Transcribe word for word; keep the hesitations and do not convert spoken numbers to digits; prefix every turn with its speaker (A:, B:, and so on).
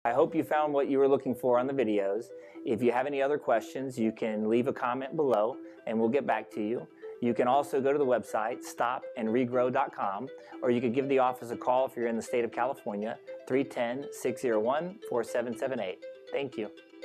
A: I hope you found what you were looking for on the videos. If you have any other questions, you can leave a comment below and we'll get back to you. You can also go to the website stop and regrow dot com, or you could give the office a call if you're in the state of California, three one zero, six zero one, four seven seven eight. Thank you.